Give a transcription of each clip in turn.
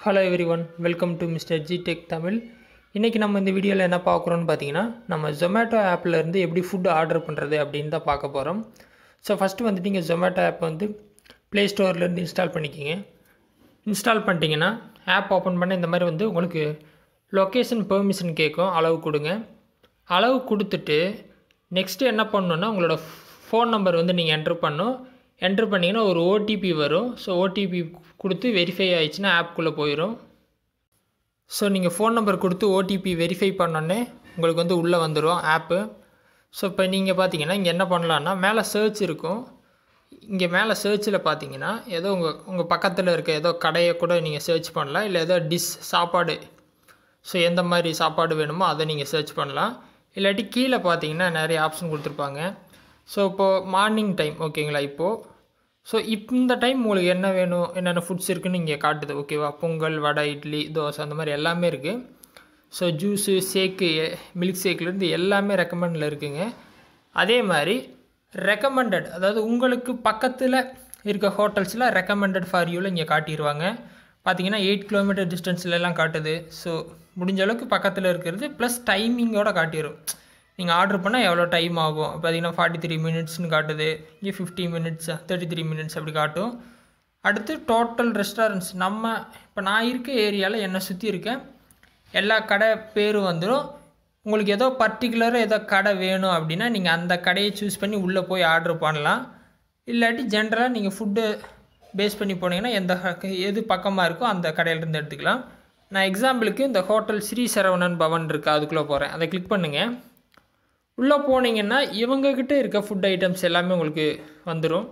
Hello everyone, welcome to MR.G Tech Tamil. இன்னைக்கு நம்ம இந்த வீடியோல என்ன பார்க்கறோம்னு பாத்தீங்கன்னா நம்ம Zomato appல இருந்து எப்படி ஃபுட் ஆர்டர் பண்றது அப்படினு தான் பார்க்க போறோம். சோ ஃபர்ஸ்ட் வந்து நீங்க Zomato app வந்து Play Storeல இருந்து இன்ஸ்டால் பண்ணிக்கங்க. இன்ஸ்டால் பண்ணிட்டீங்கன்னா ஆப் ஓபன் பண்ண இந்த மாதிரி வந்து உங்களுக்கு லொகேஷன் பெர்மிஷன் கேக்கும், அளவு கொடுங்க. அளவு கொடுத்துட்டு நெக்ஸ்ட் என்ன பண்ணனும்னா உங்களோட ஃபோன் நம்பர் வந்து நீங்க என்டர் பண்ணனும். என்டர் பண்ணீங்கன்னா ஒரு OTP வரும். சோ OTP கொடுத்து வெரிஃபை ஆயிடுச்சுனா ஆப் குள்ள போயிடும். சோ நீங்க ஃபோன் நம்பர் கொடுத்து OTP வெரிஃபை பண்ணனே உங்களுக்கு வந்து உள்ள வந்துரும் ஆப். சோ இப்போ நீங்க பாத்தீங்கன்னா இங்க என்ன பண்ணலாம்னா மேலே சர்ச் இருக்கும். இங்க மேலே சர்ச்ல பாத்தீங்கன்னா ஏதோ உங்க பக்கத்துல இருக்க ஏதோ கடையை கூட நீங்க சர்ச் பண்ணலாம், இல்ல ஏதோ டிஷ் சாப்பாடு. சோ எந்த மாதிரி சாப்பாடு வேணுமோ அதை நீங்க சர்ச் பண்ணலாம். இல்லாட்டி கீழ பாத்தீங்கன்னா நிறைய ஆப்ஷன் கொடுத்திருப்பாங்க. சோ இப்போ மார்னிங் டைம் ஓகேங்களா இப்போ. சோ இந்த டைம் உங்களுக்கு என்ன வேணும், என்னென்ன ஃபுட்ஸ் இருக்குன்னு இங்க காட்டுது ஓகேவா. பொங்கல், வடை, இட்லி, தோசை அந்த மாதிரி எல்லாமே இருக்கு. சோ ஜூஸ், ஷேக், மில்க் ஷேக்ல இருந்து எல்லாமே ரெக்கமெண்ட்ல இருக்குங்க. அதே மாதிரி ரெக்கமெண்டட் அதாவது உங்களுக்கு பக்கத்துல இருக்க ஹோட்டல்ஸ்ல ரெக்கமெண்டட் ஃபார் யூல இங்க காட்டிடுவாங்க. பாத்தீங்கன்னா 8 கிலோமீட்டர் டிஸ்டன்ஸ்ல எல்லாம் காட்டுது. சோ முடிஞ்ச அளவுக்கு பக்கத்துல இருக்குது ப்ளஸ் டைமிங்கோட காட்டிரும். நீங்க ஆர்டர் பண்ணா எவ்வளவு டைம் ஆகும் பாத்தீங்கன்னா 43 மினிட்ஸ்னு காட்டுது. இங்க 50 மினிட்ஸ் 33 மினிட்ஸ் அப்படி காட்டும். அடுத்து டோட்டல் ரெஸ்டாரன்ட்ஸ் நம்ம இப்ப நான் இருக்க ஏரியால என்ன சுத்தி இருக்க எல்லா கடை பேரும் வந்துரும். உங்களுக்கு ஏதோ பர்టిక్యులரா ஏதோ கடை வேணும் அப்படினா நீங்க அந்த கடையை சூஸ் பண்ணி உள்ள போய் ஆர்டர் பண்ணலாம். இல்லாட்டி ஜெனரலா நீங்க ஃபுட் பேஸ் பண்ணி போனீங்கன்னா எது பக்கமா இருக்கோ அந்த கடையில இருந்து எடுத்துக்கலாம். நான் எக்ஸாம்பிளுக்கு இந்த ஹோட்டல் ஸ்ரீ சரவணன் பவன் இருக்கு அதுக்குள்ள போறேன். அதை கிளிக் பண்ணுங்க. உள்ள போனீங்கன்னா இவங்க கிட்ட இருக்க ஃபுட் ஐட்டம்ஸ் எல்லாமே உங்களுக்கு வந்துரும்.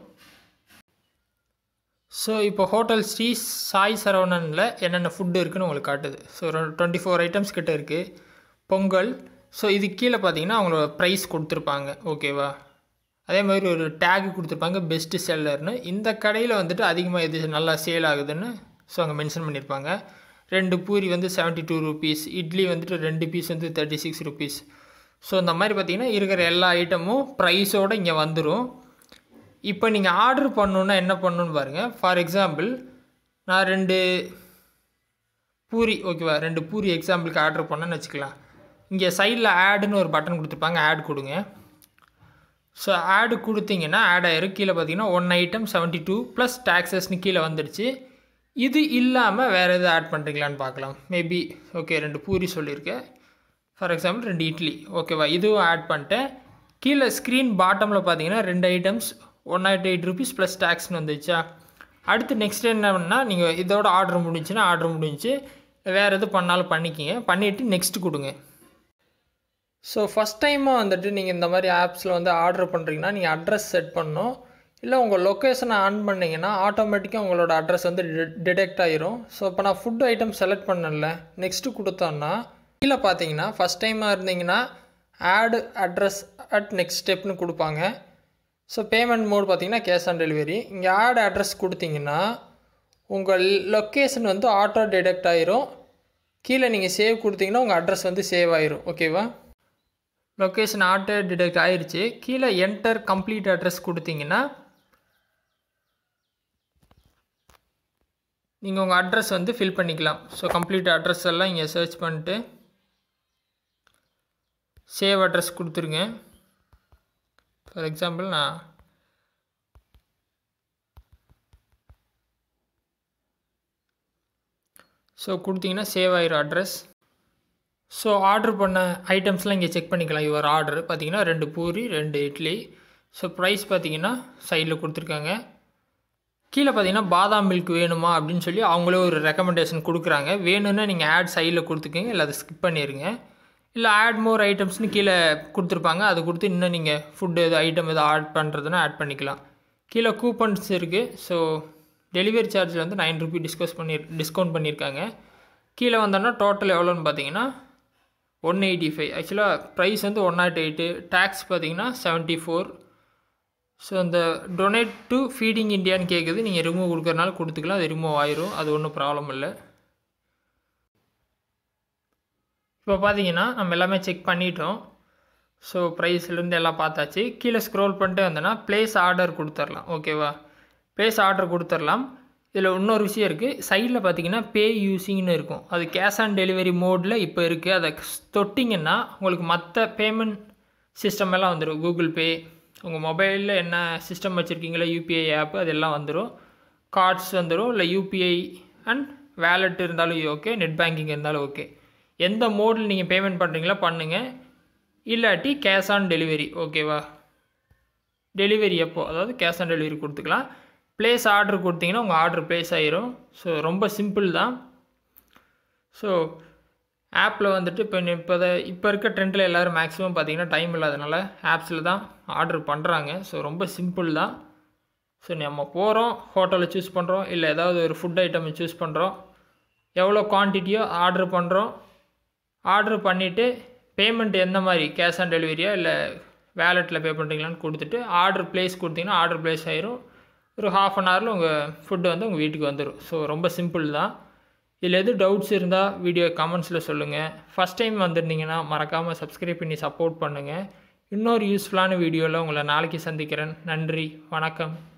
சோ இப்போ ஹோட்டல் ஸ்ரீ சாய் சரவணன்ல என்னென்ன ஃபுட் இருக்குன்னு உங்களுக்கு காட்டுது. சோ 24 ஐட்டம்ஸ் கிட்ட இருக்கு. பொங்கல். சோ இது கீழ பாத்தீங்கன்னா அவங்களோட பிரைஸ் கொடுத்திருப்பாங்க ஓகேவா. அதே மாதிரி ஒரு டாக் கொடுத்திருப்பாங்க பெஸ்ட் செல்லர்னு. இந்த கடையில வந்துட்டு அதிகமா எது நல்லா சேல் ஆகுதுன்னு சோ அங்க மென்ஷன் பண்ணிருப்பாங்க. 2 பூரி வந்து 72 ரூபீஸ், இட்லி வந்துட்டு 2 பீஸ் வந்து 36 ரூபீஸ். சோ இந்த மாதிரி பாத்தீங்கன்னா இருக்கிற எல்லா ஐட்டமும் பிரைஸோட இங்க வந்துரும். இப்போ நீங்க ஆர்டர் பண்ணனும்னா என்ன பண்ணனும்னு பாருங்க. ஃபார் எக்ஸாம்பிள் நான் 2 பூரி ஓகேவா 2 பூரி எக்ஸாம்பிளுக்கு ஆர்டர் பண்ணனும்னு வெச்சுக்கலாம். இங்க சைடுல ஆட்னு ஒரு பட்டன் கொடுத்திருப்பாங்க. ஆட் கொடுங்க. சோ ஆட் கொடுத்தீங்கன்னா ஆட் ஆயிரும். கீழ பாத்தீங்கன்னா 1 ஐட்டம் 72 + டாக்ஸஸ்னு கீழ வந்துருச்சு. இது இல்லாம வேற எது ஆட் பண்றீங்களான்னு பார்க்கலாம். மேபி ஓகே 2 பூரி சொல்லிருக்கேன். ஃபார் எக்ஸாம்பிள் 2 இட்லி ஓகேவா இதுவும் ஆட் பண்ணிட்டேன். கீழ ஸ்கிரீன் பாட்டம்ல பாத்தீங்கன்னா 2 ஐட்டம்ஸ் 108 ரூபீஸ் + டாக்ஸ்னு வந்துச்சா. அடுத்து நெக்ஸ்ட் என்னன்னா நீங்க இதோட ஆர்டர் முடிஞ்சினா ஆர்டர் முடிஞ்சு வேற எது பண்ணாலும் பண்ணிக்கங்க. பண்ணிட்டு நெக்ஸ்ட் கொடுங்க. சோ ஃபர்ஸ்ட் டைமா வந்துட்டு நீங்க இந்த மாதிரி ஆப்ஸ்ல வந்து ஆர்டர் பண்றீங்கன்னா நீங்க அட்ரஸ் செட் பண்ணனும். இல்ல உங்க லொகேஷனை ஆன் பண்ணீங்கன்னா ஆட்டோமேட்டிக்கா உங்களோட அட்ரஸ் வந்து டிடெக்ட் ஆயிரும். சோ இப்போ நான் ஃபுட் ஐட்டம் செலக்ட் பண்ணல. நெக்ஸ்ட் கொடுத்தோம்னா கீழ பாத்தீங்கன்னா ஃபர்ஸ்ட் டைமா இருந்தீங்கன்னா ஆட் அட்ரஸ் அட் நெக்ஸ்ட் ஸ்டெப்னு கொடுப்பாங்க. சோ பேமெண்ட் மோட் பாத்தீங்கன்னா கேஷ் ஆன் டெலிவரி. இங்க ஆட் அட்ரஸ் கொடுத்தீங்கன்னா உங்க லொகேஷன் வந்து ஆட்டோ டிடெக்ட் ஆயிரும். கீழ நீங்க சேவ் கொடுத்தீங்கன்னா உங்க அட்ரஸ் வந்து சேவ் ஆயிரும் ஓகேவா. லொகேஷன் ஆட்டோ டிடெக்ட் ஆயிருச்சு. கீழ என்டர் கம்ப்ளீட் அட்ரஸ் கொடுத்தீங்கன்னா நீங்க உங்க அட்ரஸ் வந்து ஃபில் பண்ணிக்கலாம். சோ கம்ப்ளீட் அட்ரஸ் எல்லாம் இங்க சர்ச் பண்ணிட்டு சேவ் அட்ரஸ் கொடுத்துருங்க. ஃபார் எக்ஸாம்பிள் நான் சோ கொடுத்தீங்கன்னா சேவ் ஆயிரும் அட்ரஸ். சோ ஆர்டர் பண்ண ஐட்டம்ஸ்லாம் இங்க செக் பண்ணிக்கலாம். யுவர் ஆர்டர் பாத்தீங்கன்னா 2 பூரி 2 இட்லி. சோ பிரைஸ் பாத்தீங்கன்னா சைடுல கொடுத்திருக்காங்க. கீழ பாத்தீங்கன்னா பாதாம் மில்க் வேணுமா அப்படினு சொல்லி அவங்களே ஒரு ரெக்கமெண்டேஷன் கொடுக்கறாங்க. வேணும்னா நீங்க ஆட் சைடுல கொடுத்துக்கங்க இல்ல அதை ஸ்கிப் பண்ணிருங்க. இல்ல ஆட் மோர் ஐட்டம்ஸ்னு கீழ கொடுத்திருப்பாங்க. அது கொடுத்து இன்னும் நீங்க ஃபுட் ஐட்டம் ஏதோ ஆட் பண்றதுனா ஆட் பண்ணிக்கலாம். கீழ கூப்பன்ஸ் இருக்கு. சோ டெலிவரி சார்ஜ்ல வந்து 9 ரூபாய் டிஸ்கவுண்ட் பண்ணிருக்காங்க. கீழ வந்தா டோட்டல் எவ்வளவுன்னு பாத்தீங்கன்னா 185. एक्चुअली பிரைஸ் வந்து 108. டாக்ஸ் பாத்தீங்கன்னா 74. சோ அந்த டொனேட் டு ஃபீடிங் இந்தியான்னு கேக்குது. நீங்க ரிமூவ் கொடுக்கறனால கொடுத்துக்கலாம். அது ரிமூவ் ஆயிரும். அது ஒண்ணும் ப்ராப்ளம் இல்ல. இப்போ பாத்தீங்கன்னா நம்ம எல்லாமே செக் பண்ணிட்டோம். சோ பிரைஸ்ல இருந்து எல்லாம் பார்த்தாச்சு. கீழ ஸ்க்ரோல் பண்ணிட்டே வந்தனா பிளேஸ் ஆர்டர் கொடுத்துறலாம் ஓகேவா. பிளேஸ் ஆர்டர் கொடுத்துறலாம். இதில் இன்னொரு விஷயம் இருக்குது. சைடில் பார்த்தீங்கன்னா பே யூஸிங்னு இருக்கும். அது கேஷ் ஆன் டெலிவரி மோடில் இப்போ இருக்குது. அதை தொட்டிங்கன்னா உங்களுக்கு மற்ற பேமெண்ட் சிஸ்டம் எல்லாம் வந்துடும். கூகுள் பே, உங்கள் மொபைலில் என்ன சிஸ்டம் வச்சுருக்கீங்களோ யூபிஐ ஆப் அதெல்லாம் வந்துடும். கார்ட்ஸ் வந்துடும். இல்லை யூபிஐ அண்ட் வேலெட் இருந்தாலும் ஓகே, நெட் பேங்கிங் இருந்தாலும் ஓகே. எந்த மோடில் நீங்கள் பேமெண்ட் பண்ணுறீங்களோ பண்ணுங்கள். இல்லாட்டி கேஷ் ஆன் டெலிவரி, ஓகேவா? டெலிவரி எப்போ, அதாவது கேஷ் ஆன் டெலிவரி கொடுத்துக்கலாம். ப்ளேஸ் ஆர்டர் கொடுத்தீங்கன்னா உங்கள் ஆர்டர் ப்ளேஸ் ஆயிரும். ஸோ ரொம்ப சிம்பிள் தான். ஸோ ஆப்பில் வந்துட்டு இப்போ இருக்க ட்ரெண்டில் எல்லோரும் மேக்ஸிமம் பார்த்தீங்கன்னா டைம் இல்லாதனால ஆப்ஸில் தான் ஆர்டர் பண்ணுறாங்க. ஸோ ரொம்ப சிம்பிள் தான். ஸோ நம்ம போகிறோம், ஹோட்டலில் சூஸ் பண்ணுறோம், இல்லை ஏதாவது ஒரு ஃபுட் ஐட்டம் சூஸ் பண்ணுறோம், எவ்வளோ குவான்டிட்டியோ ஆர்டர் பண்ணுறோம். ஆர்டர் பண்ணிவிட்டு பேமெண்ட் எந்த மாதிரி, கேஷ் ஆன் டெலிவரியா இல்லை வேலெட்டில் பே பண்ணுறீங்களான்னு கொடுத்துட்டு ஆர்டர் ப்ளேஸ் கொடுத்தீங்கன்னா ஆர்டர் ப்ளேஸ் ஆயிரும். ஒரு ½ அன் ஹவரில் உங்கள் ஃபுட்டு வந்து உங்கள் வீட்டுக்கு வந்துடும். ஸோ ரொம்ப சிம்பிள் தான். இதில் எது டவுட்ஸ் இருந்தால் வீடியோ கமெண்ட்ஸில் சொல்லுங்கள். ஃபஸ்ட் டைம் வந்திருந்தீங்கன்னா மறக்காமல் சப்ஸ்கிரைப் பண்ணி சப்போர்ட் பண்ணுங்கள். இன்னொரு யூஸ்ஃபுல்லான வீடியோவில் உங்களை நாளைக்கு சந்திக்கிறேன். நன்றி, வணக்கம்.